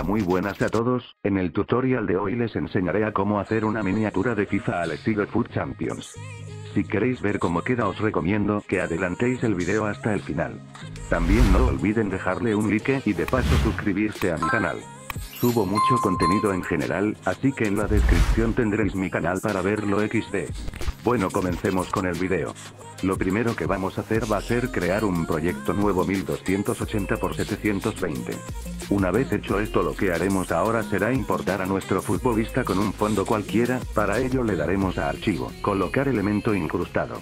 Hola, muy buenas a todos. En el tutorial de hoy les enseñaré a cómo hacer una miniatura de FIFA al estilo FUT Champions. Si queréis ver cómo queda, os recomiendo que adelantéis el video hasta el final. También no olviden dejarle un like y de paso suscribirse a mi canal. Subo mucho contenido en general, así que en la descripción tendréis mi canal para verlo XD. Bueno, comencemos con el video. Lo primero que vamos a hacer va a ser crear un proyecto nuevo 1280 x 720. Una vez hecho esto, lo que haremos ahora será importar a nuestro futbolista con un fondo cualquiera. Para ello le daremos a archivo, colocar elemento incrustado.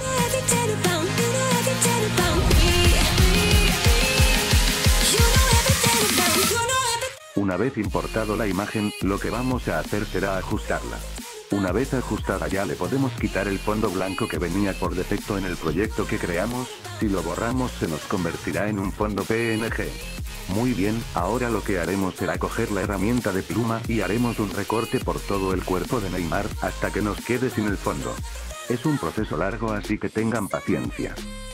Una vez importado la imagen, lo que vamos a hacer será ajustarla. Una vez ajustada ya le podemos quitar el fondo blanco que venía por defecto en el proyecto que creamos. Si lo borramos se nos convertirá en un fondo PNG. Muy bien, ahora lo que haremos será coger la herramienta de pluma y haremos un recorte por todo el cuerpo de Neymar, hasta que nos quede sin el fondo. Es un proceso largo, así que tengan paciencia.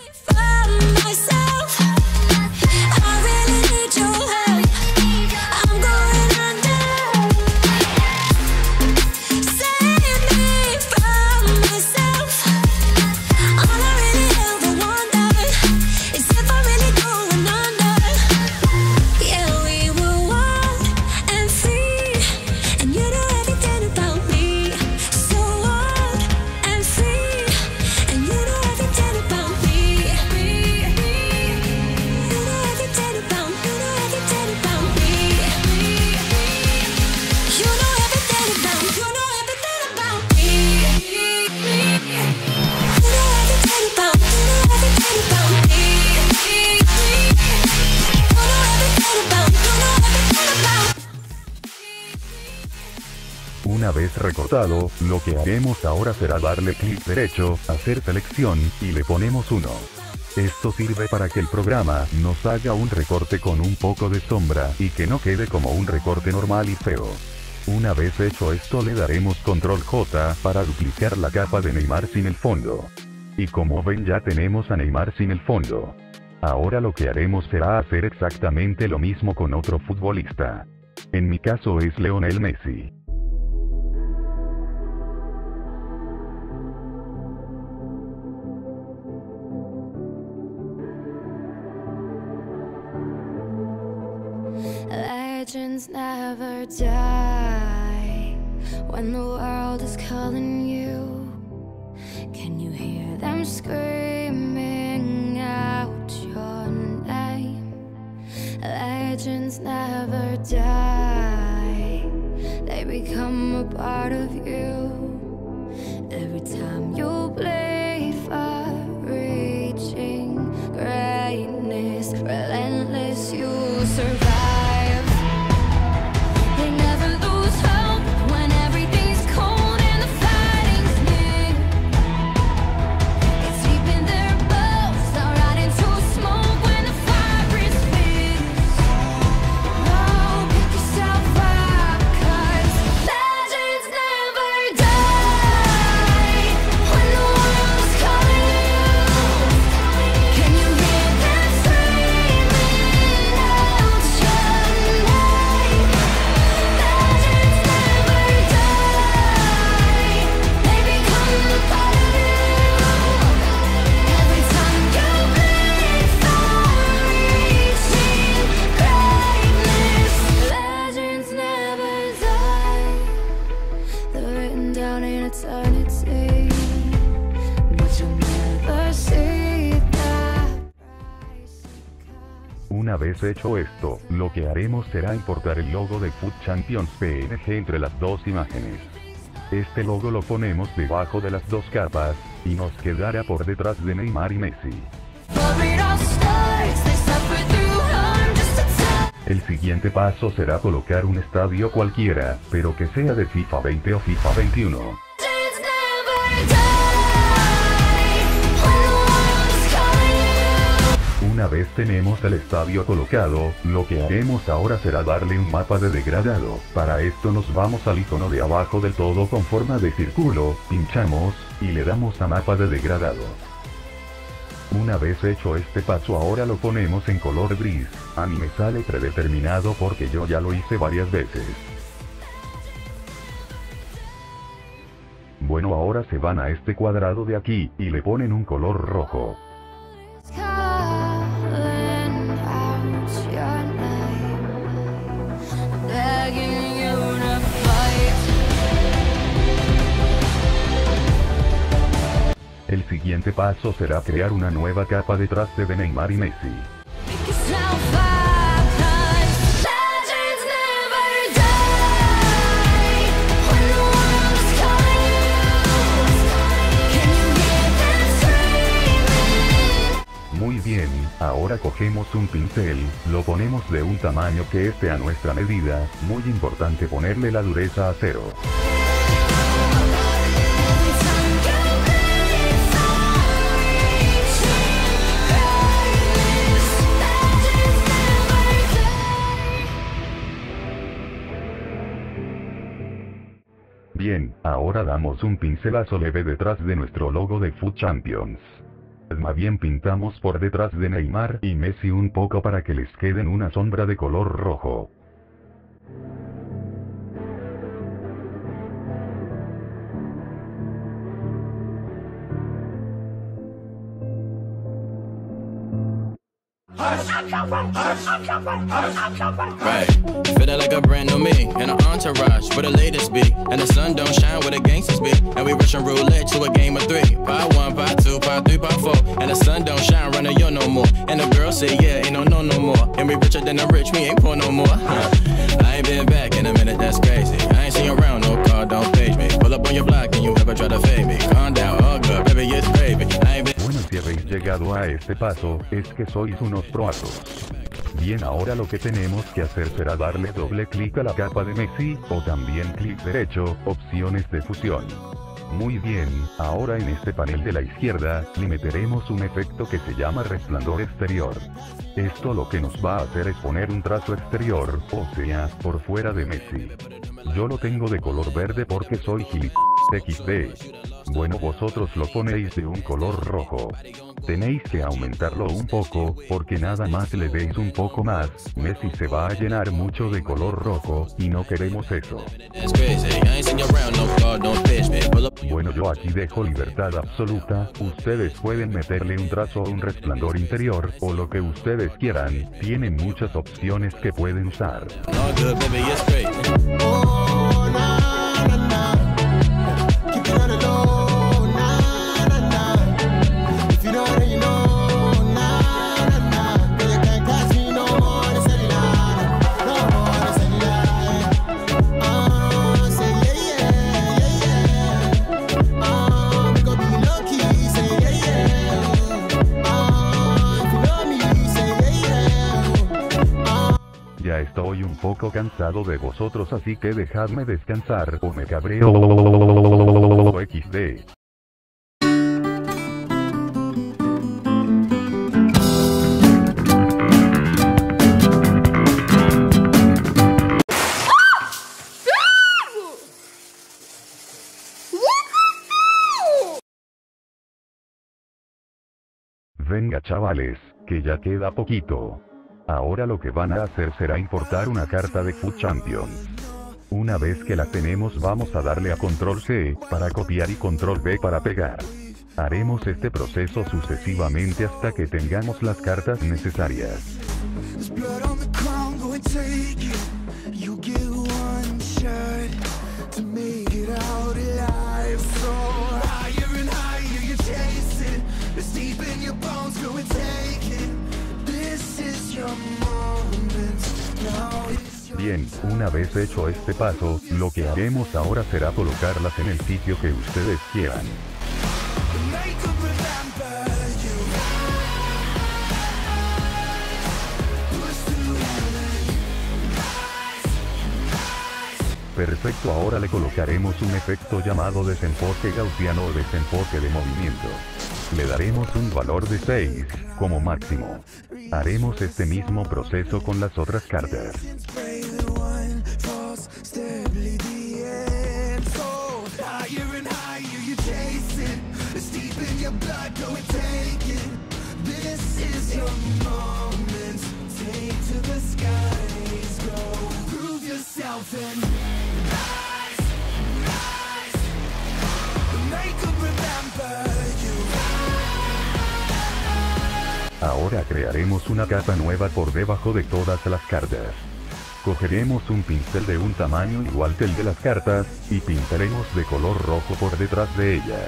Una vez recortado, lo que haremos ahora será darle clic derecho, hacer selección, y le ponemos 1. Esto sirve para que el programa nos haga un recorte con un poco de sombra, y que no quede como un recorte normal y feo. Una vez hecho esto, le daremos control J para duplicar la capa de Neymar sin el fondo. Y como ven, ya tenemos a Neymar sin el fondo. Ahora lo que haremos será hacer exactamente lo mismo con otro futbolista. En mi caso es Lionel Messi. Legends never die. When the world is calling you, can you hear them screaming out your name? Legends never die. They become a part of you. Every time you bleed for reaching greatness, relentless, you survive. Una vez hecho esto, lo que haremos será importar el logo de FUT Champions PNG entre las dos imágenes. Este logo lo ponemos debajo de las dos capas, y nos quedará por detrás de Neymar y Messi. El siguiente paso será colocar un estadio cualquiera, pero que sea de FIFA 20 o FIFA 21. Una vez tenemos el estadio colocado, lo que haremos ahora será darle un mapa de degradado. Para esto nos vamos al icono de abajo del todo con forma de círculo, pinchamos, y le damos a mapa de degradado. Una vez hecho este paso, ahora lo ponemos en color gris. A mí me sale predeterminado porque yo ya lo hice varias veces. Bueno, ahora se van a este cuadrado de aquí, y le ponen un color rojo. El siguiente paso será crear una nueva capa detrás de Neymar y Messi. Muy bien, ahora cogemos un pincel, lo ponemos de un tamaño que esté a nuestra medida, muy importante ponerle la dureza a 0. Bien, ahora damos un pincelazo leve detrás de nuestro logo de Foot Champions. Más bien pintamos por detrás de Neymar y Messi un poco para que les queden una sombra de color rojo. Right, feeling like a brand new me, and an entourage where the latest be, and the sun don't shine where the gangsters be, and we rushing roulette to a game of 3, pot 1, pot 2, pot 3, pot 4, and the sun don't shine running you no more, and the girls say yeah, ain't no more, and we richer than the rich, we ain't poor no more. I ain't been back in a minute, that's crazy. I ain't seen you around, no car, don't page me. Pull up on your block and you ever try to fade me. Calm down, all good, baby, it's gravy. I ain't been... Bueno, si habéis llegado a este paso, es que sois unos proatos. Bien, ahora lo que tenemos que hacer será darle doble clic a la capa de Messi, o también clic derecho, opciones de fusión. Muy bien, ahora en este panel de la izquierda, le meteremos un efecto que se llama resplandor exterior. Esto lo que nos va a hacer es poner un trazo exterior, o sea, por fuera de Messi. Yo lo tengo de color verde porque soy XD. Bueno, vosotros lo ponéis de un color rojo. Tenéis que aumentarlo un poco, porque nada más le deis un poco más, Messi se va a llenar mucho de color rojo, y no queremos eso. Bueno, yo aquí dejo libertad absoluta, ustedes pueden meterle un trazo o un resplandor interior, o lo que ustedes quieran, tienen muchas opciones que pueden usar. Ya estoy un poco cansado de vosotros, así que dejadme descansar o me cabreo. XD. Venga chavales, que ya queda poquito. Ahora lo que van a hacer será importar una carta de Foot Champions. Una vez que la tenemos, vamos a darle a Control C para copiar y Control V para pegar. Haremos este proceso sucesivamente hasta que tengamos las cartas necesarias. Bien, una vez hecho este paso, lo que haremos ahora será colocarlas en el sitio que ustedes quieran. Perfecto, ahora le colocaremos un efecto llamado desenfoque gaussiano o desenfoque de movimiento. Le daremos un valor de 6, como máximo. Haremos este mismo proceso con las otras cartas. Ahora crearemos una capa nueva por debajo de todas las cartas. Cogeremos un pincel de un tamaño igual que el de las cartas, y pintaremos de color rojo por detrás de ellas.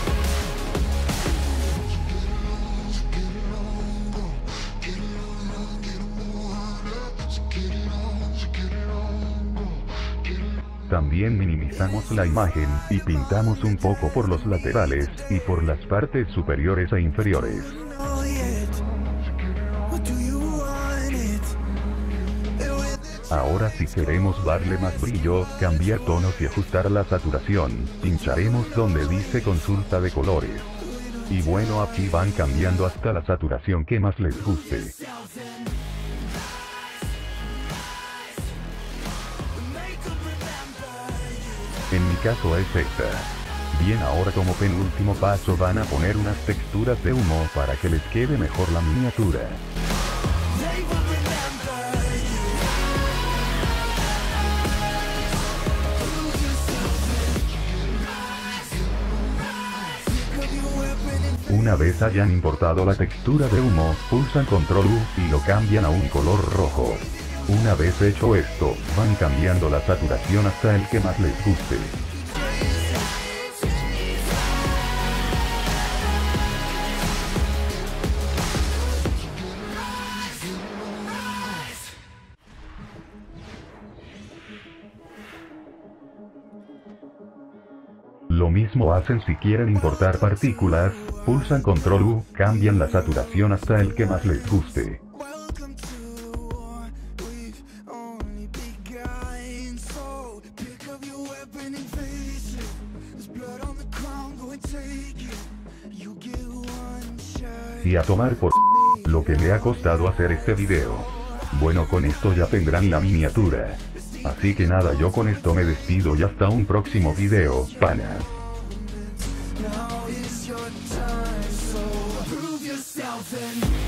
También minimizamos la imagen, y pintamos un poco por los laterales, y por las partes superiores e inferiores. Ahora si queremos darle más brillo, cambiar tonos y ajustar la saturación, pincharemos donde dice consulta de colores. Y bueno, aquí van cambiando hasta la saturación que más les guste. En mi caso es esta. Bien, ahora como penúltimo paso van a poner unas texturas de humo para que les quede mejor la miniatura. Una vez hayan importado la textura de humo, pulsan Ctrl U y lo cambian a un color rojo. Una vez hecho esto, van cambiando la saturación hasta el que más les guste. Lo mismo hacen si quieren importar partículas, pulsan Ctrl U, cambian la saturación hasta el que más les guste. Y a tomar por lo que me ha costado hacer este video. Bueno, con esto ya tendrán la miniatura. Así que nada, yo con esto me despido y hasta un próximo video, panas. Now is your time, so prove yourself and